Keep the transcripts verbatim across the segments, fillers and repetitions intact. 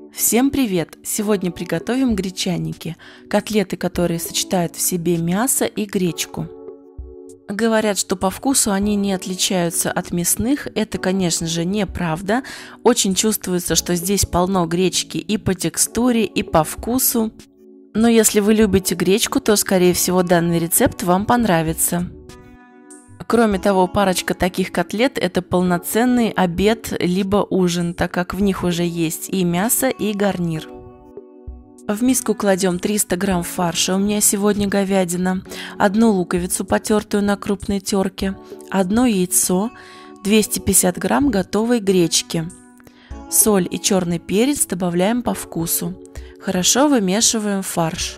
Всем привет! Сегодня приготовим гречаники, котлеты, которые сочетают в себе мясо и гречку. Говорят, что по вкусу они не отличаются от мясных. Это, конечно же, неправда. Очень чувствуется, что здесь полно гречки и по текстуре, и по вкусу. Но если вы любите гречку, то, скорее всего, данный рецепт вам понравится. Кроме того, парочка таких котлет – это полноценный обед либо ужин, так как в них уже есть и мясо, и гарнир. В миску кладем триста грамм фарша, у меня сегодня говядина, одну луковицу, потертую на крупной терке, одно яйцо, двести пятьдесят грамм готовой гречки. Соль и черный перец добавляем по вкусу. Хорошо вымешиваем фарш.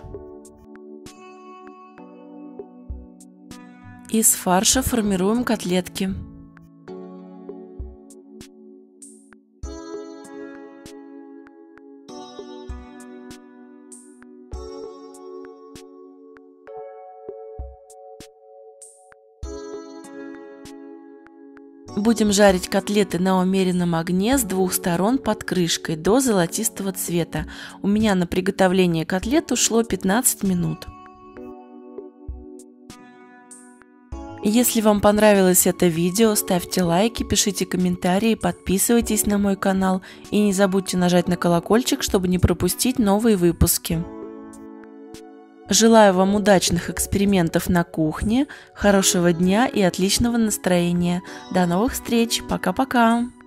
Из фарша формируем котлетки. Будем жарить котлеты на умеренном огне с двух сторон под крышкой до золотистого цвета. У меня на приготовление котлет ушло пятнадцать минут. Если вам понравилось это видео, ставьте лайки, пишите комментарии, подписывайтесь на мой канал и не забудьте нажать на колокольчик, чтобы не пропустить новые выпуски. Желаю вам удачных экспериментов на кухне, хорошего дня и отличного настроения. До новых встреч! Пока-пока!